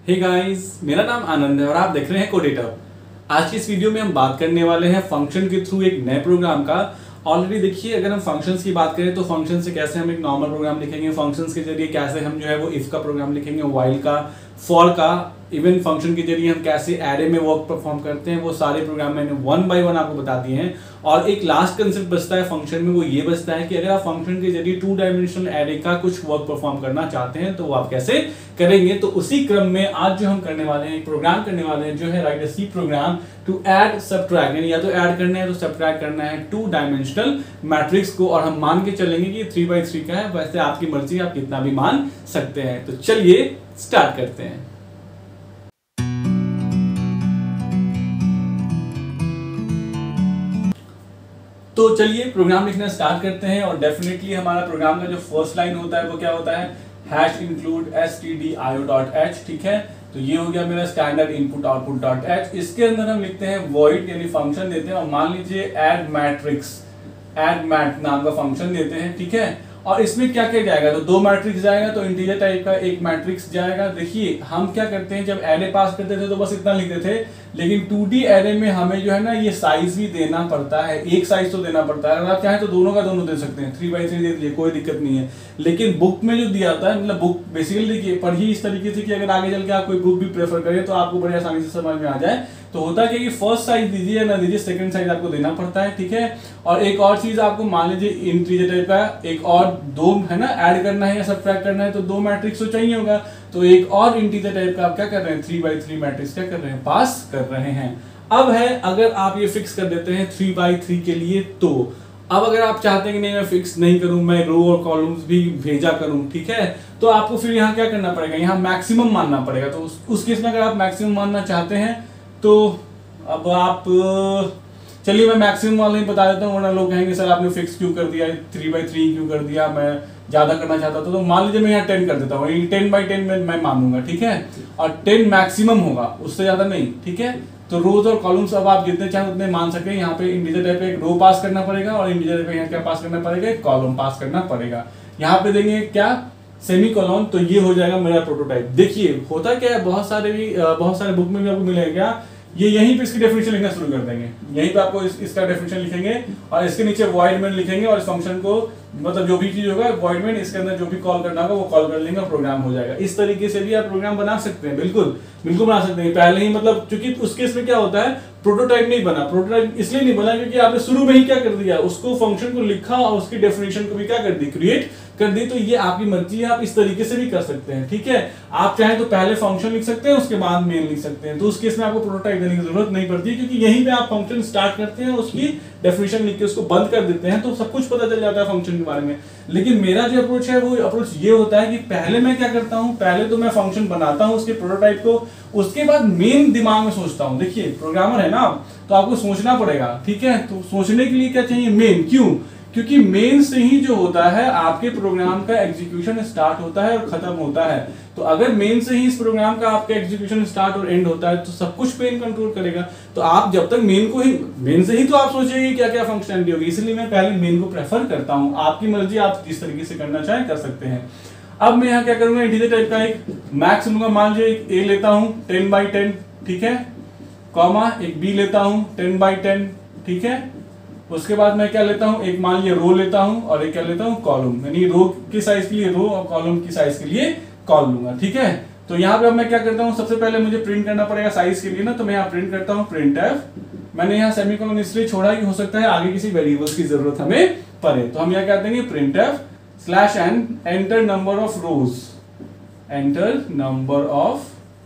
Hey guys, मेरा नाम आनंद है और आप देख रहे हैं कोडेटर। आज की इस वीडियो में हम बात करने वाले हैं फंक्शन के थ्रू एक नए प्रोग्राम का। ऑलरेडी देखिए, अगर हम फंक्शंस की बात करें तो फंक्शन से कैसे हम एक नॉर्मल प्रोग्राम लिखेंगे, फंक्शंस के जरिए कैसे हम जो है वो इफ का प्रोग्राम लिखेंगे, व्हाइल का, फॉर का, इवन फंक्शन के जरिए हम कैसे एरे में वर्क परफॉर्म करते हैं, वो सारे प्रोग्राम मैंने वन बाय वन आपको बता दिए हैं। और एक लास्ट कंसेप्ट बचता है फंक्शन में, वो ये बचता है कि अगर आप फंक्शन के जरिए 2 डायमेंशनल एरे का कुछ वर्क परफॉर्म करना चाहते हैं तो वो आप कैसे करेंगे। तो उसी क्रम में आज जो हम करने वाले हैं, एक प्रोग्राम करने वाले हैं जो है write C program to add subtract, यानी या तो ऐड करना है तो सब्ट्रैक्ट करना है 2 डायमेंशनल मैट्रिक्स को। और हम मान के चलेंगे कि 3x3 का है, वैसे आपकी मर्जी, आप कितना भी मान सकते हैं। तो चलिए स्टार्ट करते हैं। तो चलिए प्रोग्राम लिखना स्टार्ट करते हैं। और डेफिनेटली हमारा प्रोग्राम का जो फर्स्ट लाइन होता है वो क्या होता है, हैश इंक्लूड stdio.h। ठीक है, तो ये हो गया मेरा standard input output dot H. इसके अंदर हम लिखते हैं वॉइड, यानी फंक्शन देते हैं, और मान लीजिए ऐड मैट्रिक्स, ऐड मैट नाम का फंक्शन देते हैं। ठीक है, और इसमें क्या क्या जाएगा, तो 2 मैट्रिक्स जाएगा, तो इंटीजर टाइप का एक मैट्रिक्स जाएगा। देखिए हम क्या करते हैं, जब एरे पास करते थे तो बस इतना लिखते थे, लेकिन 2D एरे में हमें जो है ना ये साइज भी देना पड़ता है, एक साइज तो देना पड़ता है। अगर आप चाहें तो दोनों का दोनों दे सकते हैं, 3x3 दे दीजिए, कोई दिक्कत नहीं है। लेकिन बुक में जो दिया होता है, मतलब बुक बेसिकली देखिए पढ़िए इस तरीके से कि अगर आगे चल के आप कोई बुक भी प्रेफर करें तो आपको बड़ी आसानी से समझ में आ जाए। तो होता है कि फर्स्ट साइज दीजिए या ना दीजिए, सेकंड साइज आपको देना पड़ता है। ठीक है, और एक और चीज आपको मान लीजिए इंटीजर टाइप का एक और 2 है ना ऐड करना है या सब्ट्रैक्ट करना है, तो 2 मैट्रिक्स तो चाहिए होगा। तो एक और इंटीजर टाइप का आप क्या कर रहे हैं, 3x3 मैट्रिक्स क्या कर रहे हैं, पास कर रहे हैं। अब है, अगर आप ये फिक्स कर देते हैं 3x3 के लिए, तो अब अगर आप चाहते हैं कि नहीं मैं फिक्स नहीं करूं, मैं रो और कॉलम्स भी भेजा करूं, ठीक है, तो आपको फिर यहाँ क्या करना पड़ेगा, यहाँ मैक्सिमम मानना पड़ेगा। तो उस केस में अगर आप मैक्सिमम मानना चाहते हैं तो अब आप चलिए मैं मैक्सिमम वाला ही बता देता हूँ, वरना लोग कहेंगे सर आपने फिक्स क्यों कर दिया, 3x3 क्यों कर दिया, मैं ज्यादा करना चाहता था। तो मान लीजिए मैं यहाँ 10 कर देता हूँ, 10x10 में मैं मानूंगा। ठीक है, और 10 मैक्सिमम होगा, उससे ज्यादा नहीं। ठीक है, तो रोज और कॉलम्स अब आप जितने चाहें उतने मान सके। यहाँ पे इंटीजर टाइप पे एक रो पास करना पड़ेगा और इंटीजर टाइप पे यहाँ क्या पास करना पड़ेगा, एक कॉलम पास करना पड़ेगा। यहाँ पे देंगे क्या, सेमी कॉलम। तो ये हो जाएगा मेरा प्रोटोटाइप। देखिए होता क्या है, बहुत सारे बुक में भी आपको मिलेगा क्या, ये यहीं पे इसकी डेफिनेशन लिखना शुरू कर देंगे, यहीं पे आपको इसका डेफिनेशन लिखेंगे और इसके नीचे वॉइड मेन लिखेंगे, और इस फंक्शन को मतलब जो भी चीज होगा वॉइड मेन, इसके अंदर जो भी कॉल करना होगा वो कॉल कर लेंगे और प्रोग्राम हो जाएगा। इस तरीके से भी आप प्रोग्राम बना सकते हैं, बिल्कुल बिल्कुल बना सकते हैं पहले ही। मतलब क्योंकि उस केस में क्या होता है, प्रोटोटाइप नहीं बना। प्रोटोटाइप इसलिए नहीं बना क्योंकि आपने शुरू में ही क्या कर दिया, उसको फंक्शन को लिखा और उसकी डेफिनेशन को भी क्या कर दी, क्रिएट कर दी। तो ये आपकी मर्जी है, आप इस तरीके से भी कर सकते हैं। ठीक है, आप चाहें तो पहले फंक्शन लिख सकते हैं, उसके बाद मेन लिख सकते हैं। तो उस केस में आपको प्रोटोटाइप देने की जरूरत नहीं पड़ती, क्योंकि यहीं पे आप फंक्शन स्टार्ट करते हैं, उसकी डेफिनेशन लिख के उसको बंद कर देते हैं, तो सब कुछ पता चल जाता है फंक्शन के बारे में। लेकिन मेरा जो अप्रोच है वो अप्रोच ये होता है कि पहले मैं क्या करता हूं, पहले तो मैं फंक्शन बनाता हूं उसके प्रोटोटाइप को, उसके बाद मेन दिमाग में सोचता हूं। देखिए प्रोग्रामर है ना, तो आपको सोचना पड़ेगा। ठीक है, तो सोचने के लिए क्या चाहिए, मेन। क्यों, क्योंकि मेन से ही जो होता है आपके प्रोग्राम का एग्जीक्यूशन स्टार्ट होता है और खत्म होता है। तो अगर मेन से ही इस प्रोग्राम का आपका एग्जीक्यूशन स्टार्ट और एंड होता है तो सब कुछ मेन कंट्रोल करेगा। तो आप जब तक मेन से ही तो आप सोचेंगे क्या क्या फंक्शनलिटी होगी, इसलिए मैं पहले मेन को प्रेफर करता हूं। आपकी मर्जी, आप जिस तरीके से करना चाहें कर सकते हैं। अब मैं यहाँ क्या करूंगा, इंटीजर टाइप का एक मैक्स लूंगा, मान लीजिए एक ए लेता हूं 10x10, ठीक है, कॉमा एक बी लेता हूं 10x10, ठीक है। उसके बाद मैं क्या लेता हूं, एक मान लीजिए रो लेता हूं और एक क्या लेता हूं, कॉलम, यानी रो की साइज के लिए रो और कॉलम की साइज के लिए कॉल लूंगा। ठीक है, तो यहाँ पे अब मैं क्या करता हूँ, सबसे पहले मुझे प्रिंट करना पड़ेगा साइज के लिए ना, तो मैं यहाँ प्रिंट करता हूँ printf। मैंने यहाँ सेमीकोलन इसलिए छोड़ा कि हो सकता है आगे किसी वेरिएबल्स की जरूरत हमें पड़े, तो हम यहाँ क्या देंगे, printf/n enter number of rows, enter number of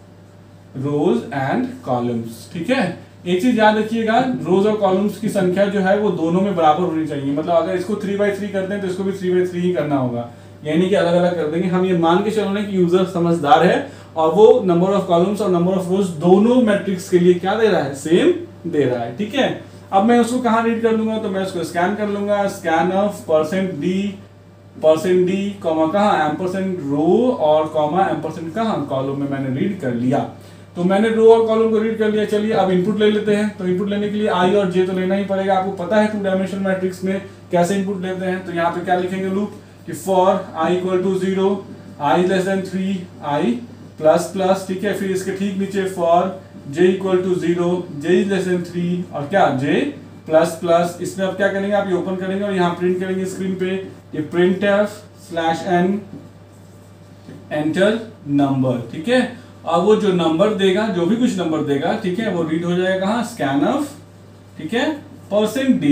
rows and columns. ठीक है, एक चीज याद रखिएगा, रोज और कॉलम्स की संख्या जो है वो दोनों में बराबर होनी चाहिए। मतलब अगर इसको 3x3 करते हैं तो इसको भी 3x3 ही करना होगा, यानी कि अलग अलग कर देंगे। हम ये मान के चल रहे हैं कि यूजर समझदार है और वो नंबर ऑफ कॉलम्स और नंबर ऑफ रोज दोनों मैट्रिक्स के लिए क्या दे रहा है, सेम दे रहा है। ठीक है, अब मैं उसको कहाँ रीड कर लूंगा, तो मैं उसको स्कैन कर लूंगा, स्कैन ऑफ %d कॉमा कहाँ, एम्परसेंड रो और कॉमा एम्परसेंड कहाँ, कॉलम में मैंने रीड कर लिया। तो मैंने रो और कॉलम को रीड कर लिया। चलिए अब इनपुट ले लेते हैं। तो इनपुट लेने के लिए आई और जे तो लेना ही पड़ेगा, आपको पता है 2 डायमेंशनल मैट्रिक्स में कैसे इनपुट लेते हैं। तो यहाँ पे क्या लिखेंगे लूप, कि for i = 0, i <3, i plus plus, ठीक है। फिर इसके ठीक नीचे for j equal to 0, j is less than 3 और क्या j प्लस प्लस। इसमें अब क्या करेंगे आप, ये ओपन करेंगे और यहाँ प्रिंट करेंगे स्क्रीन पे ये printf/n एंटर नंबर, ठीक है। अब वो जो नंबर देगा, जो भी कुछ नंबर देगा, ठीक है, वो रीड हो जाएगा कहाँ, स्कैनफ, ठीक है, %d,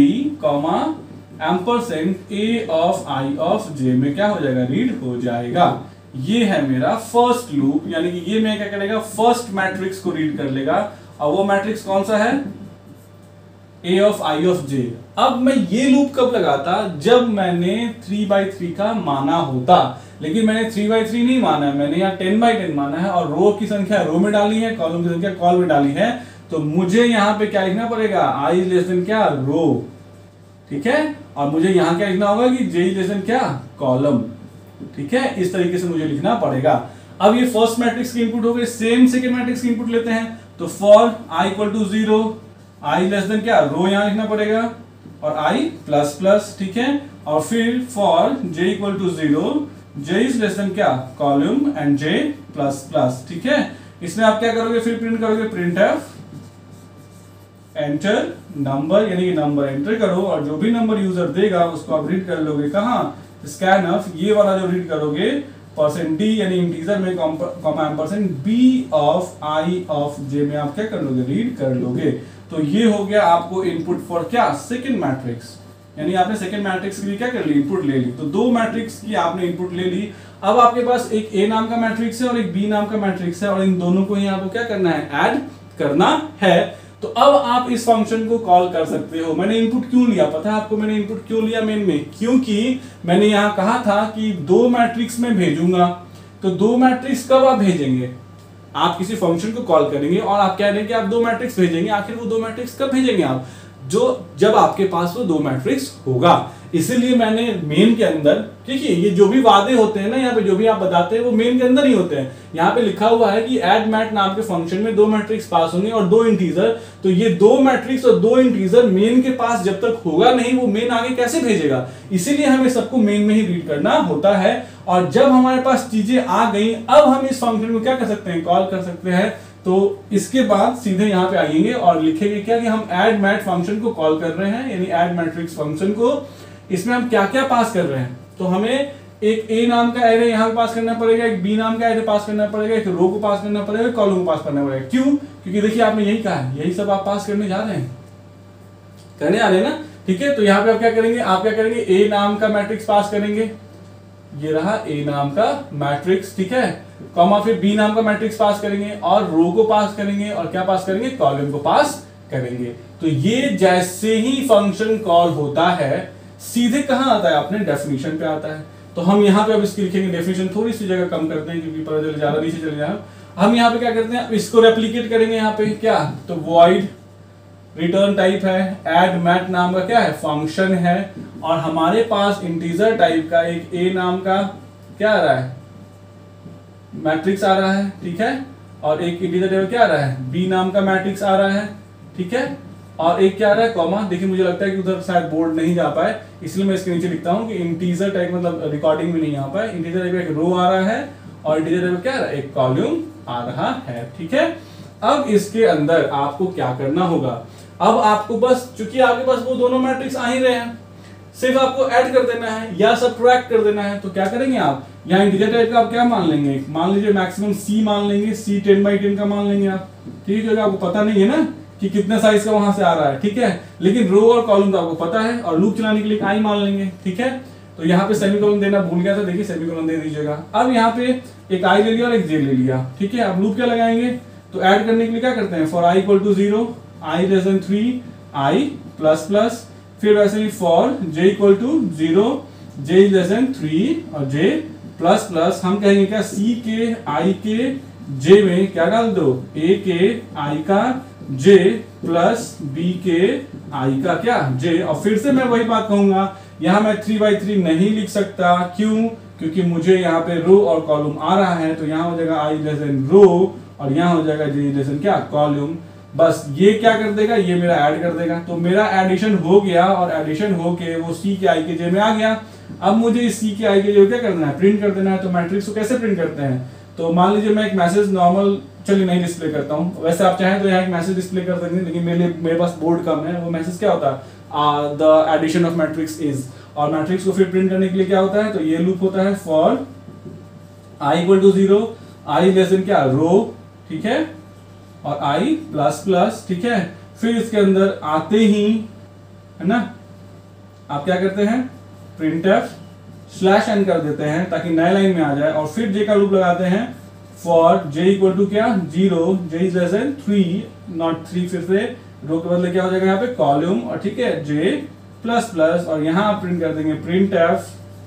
%a of i of j में क्या हो जाएगा, रीड हो जाएगा। ये है मेरा फर्स्ट लूप, यानी कि ये मैं क्या करेगा, फर्स्ट मैट्रिक्स को रीड कर लेगा। और वो मैट्रिक्स कौन सा है, a of i of j। अब मैं ये लूप कब लगाता, जब मैंने 3/3 का माना होता, लेकिन मैंने 3/3 नहीं माना है, मैंने यहाँ 10/10 माना है और रो की संख्या रो में डाली है, कॉलम की संख्या कॉलम में डाली है, तो मुझे यहाँ पे क्या लिखना पड़ेगा, i लेस देन क्या, रो, ठीक है। और मुझे यहाँ क्या लिखना होगा कि j लेस देन क्या, कॉलम, ठीक है। इस तरीके से मुझे लिखना पड़ेगा। अब ये फर्स्ट मैट्रिक्स की इनपुट हो गई, सेम सेकंड मैट्रिक्स की इनपुट लेते हैं, तो for i equal to 0, i less than क्या, रो यहाँ लिखना पड़ेगा और i प्लस प्लस, ठीक है। और फिर for j equal to 0, j is less than क्या, column and j plus plus, ठीक है। इसमें आप क्या करोगे, फिर प्रिंट करोगे printf एंटर नंबर, यानी कि नंबर एंटर करो और जो भी नंबर यूजर देगा उसको आप रीड कर लोगे कहाँ, स्कैनफ, ये वाला जो रीड करोगे %d यानी इंटीजर में comma %b of i of j में आप क्या कर लोगे, रीड कर लोगे। तो ये हो गया आपको इनपुट फॉर क्या, सेकंड मैट्रिक्स, यानी आपने सेकंड मैट्रिक्स के लिए क्या कर ली, इनपुट ले ली। तो दो मैट्रिक्स की आपने इनपुट ले ली। अब आपके पास एक a नाम का मैट्रिक्स है और एक b नाम का मैट्रिक्स है और इन दोनों को ही आपको क्या करना है, ऐड करना है। तो अब आप इस फंक्शन को कॉल कर सकते हो। मैंने इनपुट क्यों लिया, पता है आपको मैंने इनपुट क्यों लिया मेन में, क्योंकि मैंने यहाँ कहा था कि दो मैट्रिक्स में भेजूंगा। तो दो मैट्रिक्स कब आप भेजेंगे, आप किसी फंक्शन को कॉल करेंगे और आप कह रहे हैं कि आप दो मैट्रिक्स भेजेंगे, आखिर वो दो मैट्रिक्स कब भेजेंगे आप, जब आपके पास वो दो मैट्रिक्स होगा। इसीलिए मैंने मेन के अंदर, देखिए ये जो भी वादे होते हैं ना, यहाँ पे जो भी आप बताते हैं वो मेन के अंदर ही होते हैं। यहाँ पे लिखा हुआ है कि एड मैट नाम के फंक्शन में दो मैट्रिक्स पास होंगे और दो इंटीजर, तो ये दो मैट्रिक्स और दो इंटीजर मेन के पास जब तक होगा नहीं, वो मेन आगे कैसे भेजेगा। इसीलिए हमें सबको मेन में ही रीड करना होता है। और जब हमारे पास चीजें आ गई, अब हम इस फंक्शन को क्या कर सकते हैं, कॉल कर सकते हैं। तो इसके बाद सीधे यहाँ पे आएंगे और लिखेंगे क्या कि हम एड मैट फंक्शन को कॉल कर रहे हैं, यानी एड मैट्रिक्स फंक्शन को। इसमें हम क्या क्या पास कर रहे हैं, तो हमें एक a नाम का एरे यहाँ पे पास करना पड़ेगा, एक b नाम का एरे पास करना पड़ेगा, एक रो को पास करना पड़ेगा, कॉलम को पास करना पड़ेगा। क्यों, क्योंकि देखिए आपने यही कहा है, यही सब आप पास करने जा रहे हैं, करने आ रहे हैं ना, ठीक है। तो यहाँ पे आप क्या करेंगे, आप क्या करेंगे, a नाम का मैट्रिक्स पास करेंगे, ये रहा a नाम का मैट्रिक्स, ठीक है, कॉमा फिर b नाम का मैट्रिक्स पास करेंगे और रो को पास करेंगे और क्या पास करेंगे, कॉलम को पास करेंगे। तो ये जैसे ही फंक्शन कॉल होता है सीधे कहां आता है, अपने डेफिनेशन पे आता है। तो हम यहाँ पे अब इसकी लिखेंगे डेफिनेशन, थोड़ी सी जगह कम करते हैं क्योंकि पता चले ज्यादा नीचे चले जाए। हम यहाँ पे क्या करते हैं, इसको रेप्लिकेट करेंगे यहाँ पे क्या, तो वॉइड रिटर्न टाइप है, एड मैट नाम का क्या है, फंक्शन है, और हमारे पास इंटीजर टाइप का एक a नाम का क्या आ रहा है, मैट्रिक्स आ रहा है, ठीक है, और एक इंटीजर टाइप क्या आ रहा है, b नाम का मैट्रिक्स आ रहा है, ठीक है, और एक क्या आ रहा है, कॉमा। देखिए मुझे लगता है कि उधर शायद बोर्ड नहीं जा पाए, इसलिए मैं इसके नीचे लिखता हूँ कि इंटीजर टाइप, मतलब रिकॉर्डिंग में नहीं आ पाए, इंटीजर टाइप एक रो आ रहा है और इंटीजर टाइप क्या आ रहा है, एक कॉलम आ रहा है, ठीक है। अब इसके अंदर आपको क्या करना होगा, अब आपको बस, चूंकि आपके पास वो दोनों मैट्रिक्स आ ही रहे हैं, सिर्फ आपको ऐड कर देना है या सबट्रैक्ट कर देना है। तो क्या करेंगे आप, यहाँ इंटीजर टाइप का आप क्या मान लेंगे, मान लीजिए मैक्सिमम c मान लेंगे, c 10/10 का मान लेंगे आप, ठीक है। आपको पता नहीं है ना कि कितने साइज का वहां से आ रहा है, ठीक है, लेकिन रो और कॉलम तो आपको पता है, और लूप चलाने के लिए i मान लेंगे, ठीक है। तो यहाँ पे सेमीकोलन देना भूल गया था, देखिए सेमीकोलन दे दीजिएगा। अब यहाँ पे एक i ले लिया और एक j ले लिया, ठीक है। अब लूप क्या लगाएंगे, तो ऐड करने के लिए क्या करते हैं, for i equal to 0, i less than 3, i plus plus, फिर वैसे ही for j equal to 0, j less than 3 और j प्लस प्लस। हम कहेंगे क्या, c के i के j में क्या डाल दो, a के i का j प्लस b के i का क्या, j। और फिर से मैं वही बात कहूंगा, यहाँ मैं 3/3 नहीं लिख सकता, क्यों, क्योंकि मुझे यहाँ पे रो और कॉलम आ रहा है, तो यहाँ हो जाएगा i लेस देन रो और यहाँ हो जाएगा j लेस देन क्या, कॉलम। बस ये क्या कर देगा, ये मेरा ऐड कर देगा। तो मेरा एडिशन हो गया और एडिशन होके वो c के i के j में आ गया। अब मुझे इस c के i के j क्या करना है, प्रिंट कर देना है। तो मैट्रिक्स को कैसे प्रिंट करते हैं, तो मान लीजिए मैं एक मैसेज नॉर्मल चलिए नहीं डिस्प्ले करता हूँ, वैसे आप चाहें तो यहाँ एक मैसेज डिस्प्ले कर सकते हैं, लेकिन मेरे पास बोर्ड कम है। वो मैसेज क्या होता है, the addition of matrix is, और मैट्रिक्स को फिर प्रिंट करने के लिए क्या होता है, तो ये लूप होता है for i equal to 0, i less than क्या रो, ठीक है, और i प्लस प्लस, ठीक है। फिर इसके अंदर आते ही है ना आप क्या करते हैं, printf स्लैश n कर देते हैं ताकि नए लाइन में आ जाए, और फिर j का लूप लगाते हैं फॉर j इक्वल टू क्या 0, j is less than 3 not 3, फिर से रो के बदले क्या हो जाएगा यहाँ पे कॉलम, और ठीक है j प्लस प्लस, और यहाँ आप प्रिंट कर देंगे printf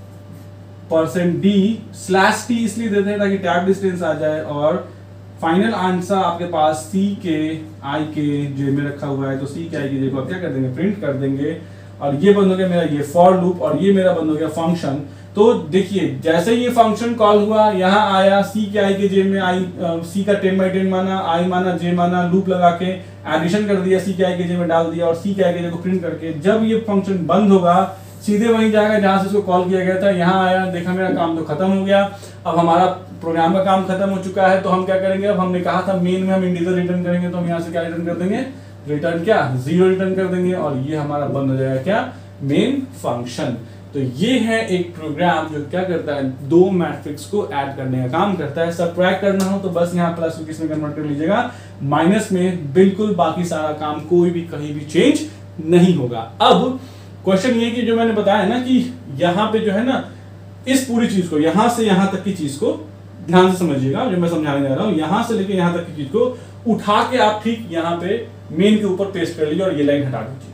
%d स्लैश t इसलिए देते हैं ताकि टैब डिस्टेंस आ जाए, और फाइनल आंसर आपके पास c के i के j में रखा हुआ है, तो c के i के j को आप क्या कर देंगे, प्रिंट कर देंगे, और ये बंद हो गया मेरा ये फॉर लूप, और ये मेरा बंद हो गया फंक्शन। तो देखिए जैसे ये फंक्शन कॉल हुआ, यहाँ आया c के i के j में c का 10/10 माना, i माना, j माना, लूप लगा के एडिशन कर दिया, c के i के j में डाल दिया, और c के i के j को प्रिंट करके जब ये फंक्शन बंद होगा सीधे वहीं जाएगा जहां से इसको कॉल किया गया था। यहाँ आया, देखा मेरा काम तो खत्म हो गया, अब हमारा प्रोग्राम का काम खत्म हो चुका है। तो हम क्या करेंगे, अब हमने कहा था मेन में हम इंटीजर रिटर्न करेंगे, तो हम यहाँ से क्या रिटर्न कर देंगे, रिटर्न क्या 0 रिटर्न कर देंगे, और ये हमारा बंद हो जाएगा क्या मेन फंक्शन। तो ये है एक प्रोग्राम जो क्या करता है, दो मैट्रिक्स को ऐड करने का काम करता है। सबट्रैक्ट करना हो तो बस यहाँ प्लस को किस में कन्वर्ट कर लीजिएगा, माइनस में, बिल्कुल बाकी सारा काम कोई भी कहीं भी चेंज नहीं होगा। अब क्वेश्चन ये कि जो मैंने बताया ना कि यहाँ पे जो है ना इस पूरी चीज को, यहाँ से यहाँ तक की चीज को ध्यान से समझिएगा, जो मैं समझाने जा रहा हूँ, यहाँ से लेके यहाँ तक की चीज को उठा के आप ठीक यहाँ पे मेन के ऊपर पेस्ट कर लीजिए, और ये लाइन हटा दीजिए।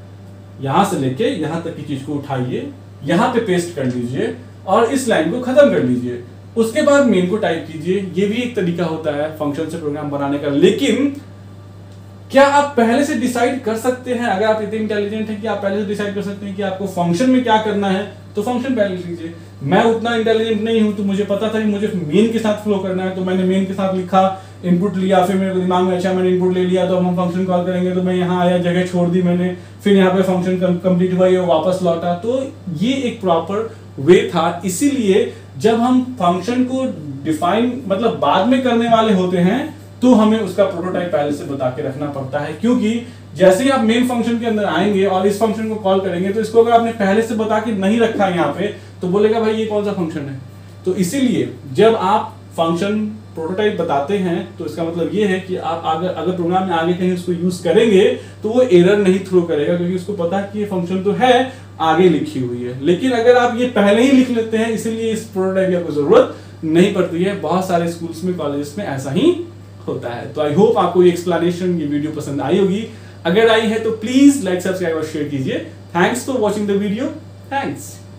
यहाँ से लेके यहाँ तक की चीज को उठाइए, यहाँ पे पेस्ट कर लीजिए, और इस लाइन को खत्म कर लीजिए। उसके बाद मेन को टाइप कीजिए। ये भी एक तरीका होता है फंक्शन से प्रोग्राम बनाने का, लेकिन क्या आप पहले से डिसाइड कर सकते हैं, अगर आप इतने इंटेलिजेंट हैं कि आप पहले से डिसाइड कर सकते हैं कि आपको फंक्शन में क्या करना है, तो फंक्शन पहले लिख लीजिए। मैं उतना इंटेलिजेंट नहीं हूं, तो मुझे पता था कि मुझे मेन के साथ फ्लो करना है, तो मैंने मेन के साथ लिखा, इनपुट लिया, फिर मेरे दिमाग में अच्छा मैंने इनपुट ले लिया, तो हम फंक्शन कॉल करेंगे, तो मैं यहाँ आया, जगह छोड़ दी मैंने, फिर यहाँ पे फंक्शन कंप्लीट हुआ, ये वापस लौटा। तो ये एक प्रॉपर वे था। इसीलिए जब हम फंक्शन को डिफाइन मतलब बाद में करने वाले होते हैं, तो हमें उसका प्रोटोटाइप पहले से बता के रखना पड़ता है, क्योंकि जैसे ही आप मेन फंक्शन के अंदर आएंगे और इस फंक्शन को कॉल करेंगे, तो इसको अगर आपने पहले से बता के नहीं रखा है यहाँ पे, तो बोलेगा भाई ये कौन सा फंक्शन है। तो इसीलिए जब आप फंक्शन प्रोटोटाइप बताते हैं, तो इसका मतलब ये है कि आप अगर प्रोग्राम में आगे कहीं उसको यूज करेंगे, तो वो एरर नहीं थ्रो करेगा, क्योंकि उसको पता है कि ये फंक्शन तो है, आगे लिखी हुई है। लेकिन अगर आप ये पहले ही लिख लेते हैं, इसीलिए इस प्रोटोटाइप की आपको जरूरत नहीं पड़ती है। बहुत सारे स्कूल्स में, कॉलेजेस में ऐसा ही होता है। तो आई होप आपको ये एक्सप्लेनेशन, ये वीडियो पसंद आई होगी। अगर आई है तो प्लीज लाइक, सब्सक्राइब और शेयर कीजिए। Thanks for watching the video. Thanks.